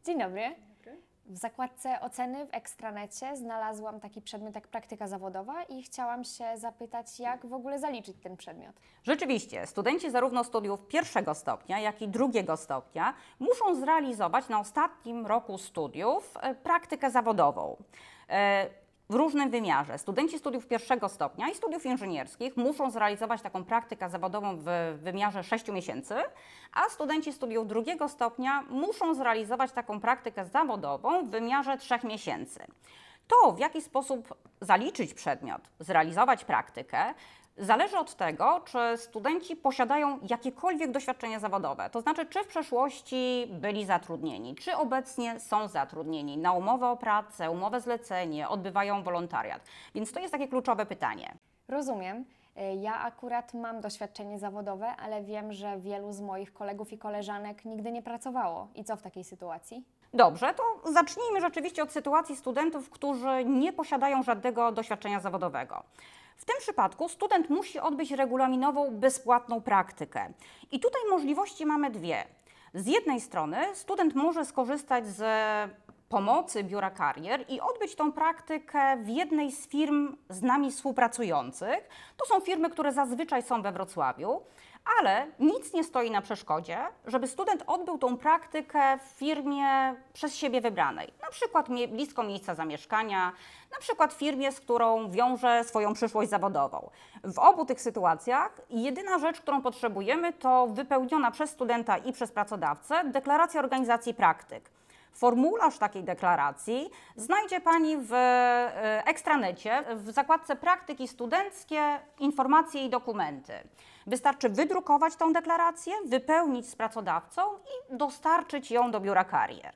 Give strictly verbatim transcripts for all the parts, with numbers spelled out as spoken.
Dzień dobry. W zakładce oceny w Ekstranecie znalazłam taki przedmiot jak praktyka zawodowa i chciałam się zapytać, jak w ogóle zaliczyć ten przedmiot. Rzeczywiście, studenci zarówno studiów pierwszego stopnia, jak i drugiego stopnia muszą zrealizować na ostatnim roku studiów e, praktykę zawodową. E, W różnym wymiarze. Studenci studiów pierwszego stopnia i studiów inżynierskich muszą zrealizować taką praktykę zawodową w wymiarze sześciu miesięcy, a studenci studiów drugiego stopnia muszą zrealizować taką praktykę zawodową w wymiarze trzech miesięcy. To, w jaki sposób zaliczyć przedmiot, zrealizować praktykę, zależy od tego, czy studenci posiadają jakiekolwiek doświadczenie zawodowe, to znaczy, czy w przeszłości byli zatrudnieni, czy obecnie są zatrudnieni na umowę o pracę, umowę zlecenie, odbywają wolontariat. Więc to jest takie kluczowe pytanie. Rozumiem. Ja akurat mam doświadczenie zawodowe, ale wiem, że wielu z moich kolegów i koleżanek nigdy nie pracowało. I co w takiej sytuacji? Dobrze, to zacznijmy rzeczywiście od sytuacji studentów, którzy nie posiadają żadnego doświadczenia zawodowego. W tym przypadku student musi odbyć regulaminową, bezpłatną praktykę. I tutaj możliwości mamy dwie. Z jednej strony student może skorzystać z pomocy Biura Karier i odbyć tą praktykę w jednej z firm z nami współpracujących. To są firmy, które zazwyczaj są we Wrocławiu, ale nic nie stoi na przeszkodzie, żeby student odbył tą praktykę w firmie przez siebie wybranej. Na przykład blisko miejsca zamieszkania, na przykład w firmie, z którą wiąże swoją przyszłość zawodową. W obu tych sytuacjach jedyna rzecz, którą potrzebujemy, to wypełniona przez studenta i przez pracodawcę deklaracja organizacji praktyk. Formularz takiej deklaracji znajdzie Pani w Ekstranecie, w zakładce Praktyki Studenckie, Informacje i Dokumenty. Wystarczy wydrukować tą deklarację, wypełnić z pracodawcą i dostarczyć ją do Biura Karier.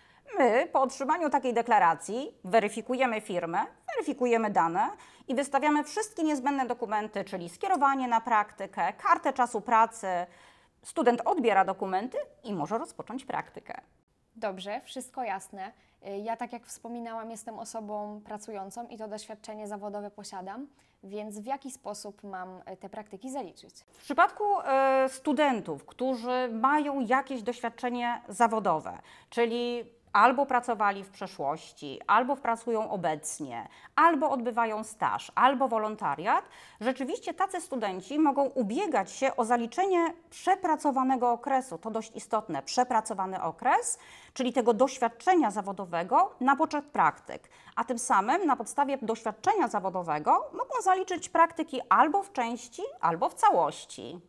My po otrzymaniu takiej deklaracji weryfikujemy firmę, weryfikujemy dane i wystawiamy wszystkie niezbędne dokumenty, czyli skierowanie na praktykę, kartę czasu pracy. Student odbiera dokumenty i może rozpocząć praktykę. Dobrze, wszystko jasne. Ja, tak jak wspominałam, jestem osobą pracującą i to doświadczenie zawodowe posiadam, więc w jaki sposób mam te praktyki zaliczyć? W przypadku y, studentów, którzy mają jakieś doświadczenie zawodowe, czyli albo pracowali w przeszłości, albo pracują obecnie, albo odbywają staż, albo wolontariat, rzeczywiście tacy studenci mogą ubiegać się o zaliczenie przepracowanego okresu. To dość istotne, przepracowany okres, czyli tego doświadczenia zawodowego na poczet praktyk. A tym samym na podstawie doświadczenia zawodowego mogą zaliczyć praktyki albo w części, albo w całości.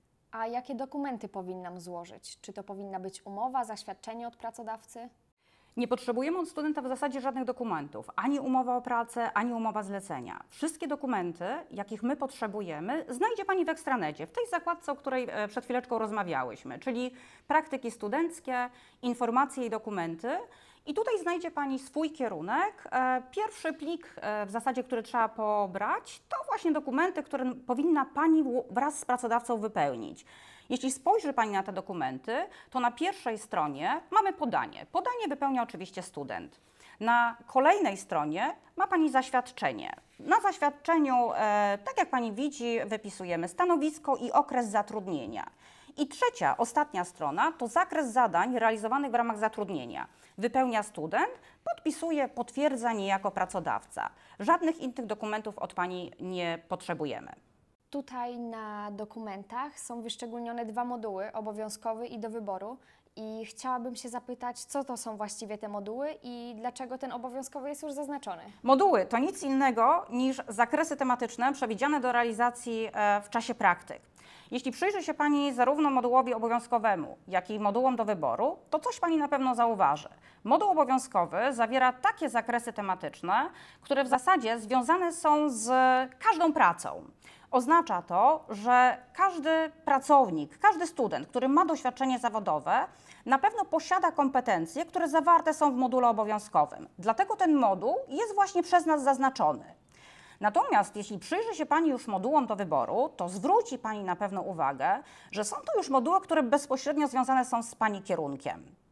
A jakie dokumenty powinnam złożyć? Czy to powinna być umowa, zaświadczenie od pracodawcy? Nie potrzebujemy od studenta w zasadzie żadnych dokumentów, ani umowa o pracę, ani umowa zlecenia. Wszystkie dokumenty, jakich my potrzebujemy, znajdzie Pani w Ekstranecie, w tej zakładce, o której przed chwileczką rozmawiałyśmy, czyli praktyki studenckie, informacje i dokumenty. I tutaj znajdzie Pani swój kierunek. Pierwszy plik w zasadzie, który trzeba pobrać, to właśnie dokumenty, które powinna Pani wraz z pracodawcą wypełnić. Jeśli spojrzy Pani na te dokumenty, to na pierwszej stronie mamy podanie. Podanie wypełnia oczywiście student. Na kolejnej stronie ma Pani zaświadczenie. Na zaświadczeniu, e, tak jak Pani widzi, wypisujemy stanowisko i okres zatrudnienia. I trzecia, ostatnia strona to zakres zadań realizowanych w ramach zatrudnienia. Wypełnia student, podpisuje, potwierdza niejako pracodawca. Żadnych innych dokumentów od Pani nie potrzebujemy. Tutaj na dokumentach są wyszczególnione dwa moduły, obowiązkowy i do wyboru. I chciałabym się zapytać, co to są właściwie te moduły i dlaczego ten obowiązkowy jest już zaznaczony? Moduły to nic innego niż zakresy tematyczne przewidziane do realizacji w czasie praktyk. Jeśli przyjrzy się Pani zarówno modułowi obowiązkowemu, jak i modułom do wyboru, to coś Pani na pewno zauważy. Moduł obowiązkowy zawiera takie zakresy tematyczne, które w zasadzie związane są z każdą pracą. Oznacza to, że każdy pracownik, każdy student, który ma doświadczenie zawodowe, na pewno posiada kompetencje, które zawarte są w module obowiązkowym. Dlatego ten moduł jest właśnie przez nas zaznaczony. Natomiast jeśli przyjrzy się Pani już modułom do wyboru, to zwróci Pani na pewno uwagę, że są to już moduły, które bezpośrednio związane są z Pani kierunkiem.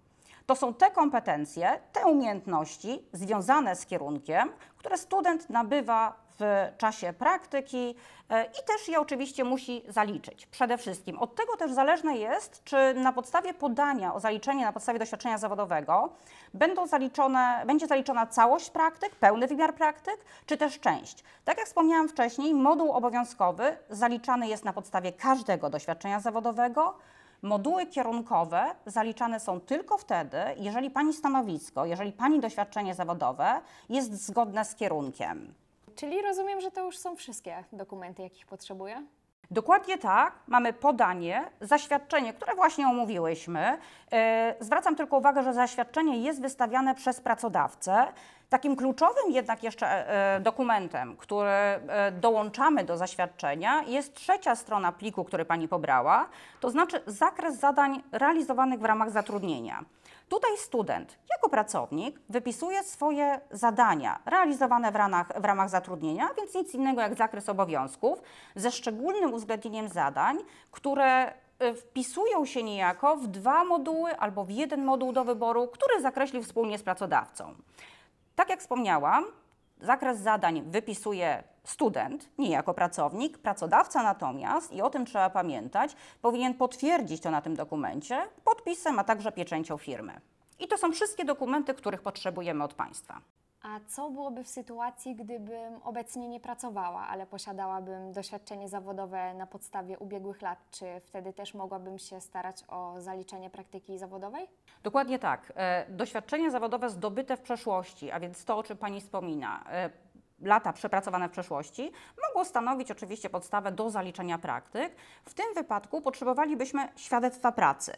To są te kompetencje, te umiejętności związane z kierunkiem, które student nabywa w czasie praktyki e, i też je oczywiście musi zaliczyć. Przede wszystkim od tego też zależne jest, czy na podstawie podania o zaliczenie na podstawie doświadczenia zawodowego będą zaliczone, będzie zaliczona całość praktyk, pełny wymiar praktyk, czy też część. Tak jak wspomniałam wcześniej, moduł obowiązkowy zaliczany jest na podstawie każdego doświadczenia zawodowego. Moduły kierunkowe zaliczane są tylko wtedy, jeżeli Pani stanowisko, jeżeli Pani doświadczenie zawodowe jest zgodne z kierunkiem. Czyli rozumiem, że to już są wszystkie dokumenty, jakich potrzebuję? Dokładnie tak, mamy podanie, zaświadczenie, które właśnie omówiłyśmy. E, zwracam tylko uwagę, że zaświadczenie jest wystawiane przez pracodawcę. Takim kluczowym jednak jeszcze e, dokumentem, który e, dołączamy do zaświadczenia, jest trzecia strona pliku, który Pani pobrała, to znaczy zakres zadań realizowanych w ramach zatrudnienia. Tutaj student jako pracownik wypisuje swoje zadania realizowane w ramach, w ramach zatrudnienia, więc nic innego jak zakres obowiązków, ze szczególnym uwzględnieniem zadań, które wpisują się niejako w dwa moduły albo w jeden moduł do wyboru, który zakreślił wspólnie z pracodawcą. Tak jak wspomniałam, zakres zadań wypisuje student, nie jako pracownik, pracodawca natomiast, i o tym trzeba pamiętać, powinien potwierdzić to na tym dokumencie podpisem, a także pieczęcią firmy. I to są wszystkie dokumenty, których potrzebujemy od Państwa. A co byłoby w sytuacji, gdybym obecnie nie pracowała, ale posiadałabym doświadczenie zawodowe na podstawie ubiegłych lat? Czy wtedy też mogłabym się starać o zaliczenie praktyki zawodowej? Dokładnie tak. E, doświadczenie zawodowe zdobyte w przeszłości, a więc to, o czym Pani wspomina, e, lata przepracowane w przeszłości, mogło stanowić oczywiście podstawę do zaliczenia praktyk. W tym wypadku potrzebowalibyśmy świadectwa pracy.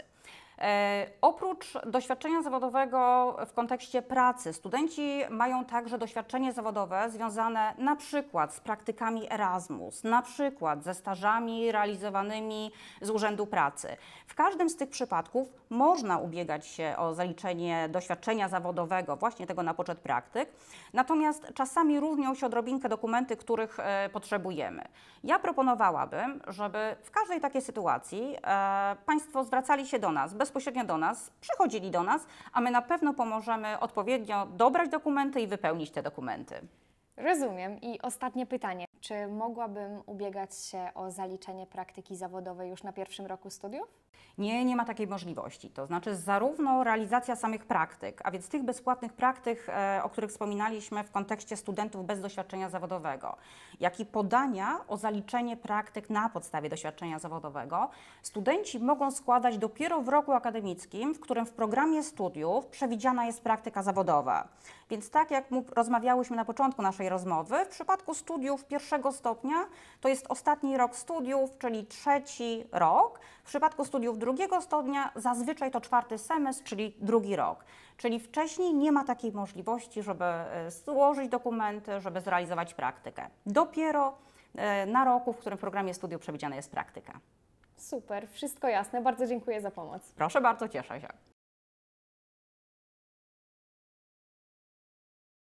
E, oprócz doświadczenia zawodowego w kontekście pracy, studenci mają także doświadczenie zawodowe związane na przykład z praktykami Erasmus, na przykład ze stażami realizowanymi z Urzędu Pracy. W każdym z tych przypadków można ubiegać się o zaliczenie doświadczenia zawodowego, właśnie tego na poczet praktyk, natomiast czasami różnią się odrobinkę dokumenty, których e, potrzebujemy. Ja proponowałabym, żeby w każdej takiej sytuacji e, Państwo zwracali się do nas, bezpośrednio do nas, przychodzili do nas, a my na pewno pomożemy odpowiednio dobrać dokumenty i wypełnić te dokumenty. Rozumiem. I ostatnie pytanie. Czy mogłabym ubiegać się o zaliczenie praktyki zawodowej już na pierwszym roku studiów? Nie, nie ma takiej możliwości. To znaczy zarówno realizacja samych praktyk, a więc tych bezpłatnych praktyk, e, o których wspominaliśmy w kontekście studentów bez doświadczenia zawodowego, jak i podania o zaliczenie praktyk na podstawie doświadczenia zawodowego, studenci mogą składać dopiero w roku akademickim, w którym w programie studiów przewidziana jest praktyka zawodowa. Więc tak jak rozmawiałyśmy na początku naszej rozmowy, w przypadku studiów pierwszego stopnia to jest ostatni rok studiów, czyli trzeci rok. W przypadku studiów drugiego stopnia zazwyczaj to czwarty semestr, czyli drugi rok. Czyli wcześniej nie ma takiej możliwości, żeby złożyć dokumenty, żeby zrealizować praktykę. Dopiero na roku, w którym w programie studiów przewidziana jest praktyka. Super, wszystko jasne. Bardzo dziękuję za pomoc. Proszę bardzo, cieszę się.